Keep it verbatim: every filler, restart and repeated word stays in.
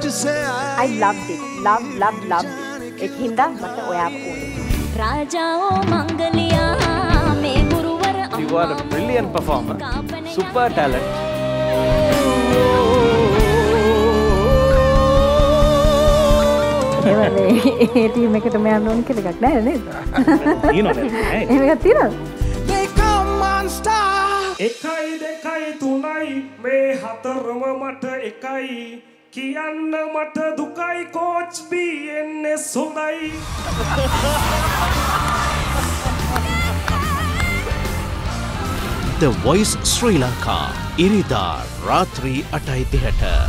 to say I, I loved it. Love, love, loved it. ඒක හින්දා මට ඔයාව ඕනේ. රාජාෝ මංගලියා මේ ගුරුවර අම්මා. You are a brilliant performer. Super talent. ඒ ටීම් එකට මම යන්න ඕන කියලා එකක් නැහැ නේද? තියෙනවද? එහෙම එකක් තියෙනවද? they come on star. එකයි දෙකයි තුනයි මේ හතරම මට එකයි කියන්න මට දුකයි කෝච් බී එන්නේ සොඳයි. The Voice Sri Lanka ඉරිදා රාත්‍රී අටයි තිහට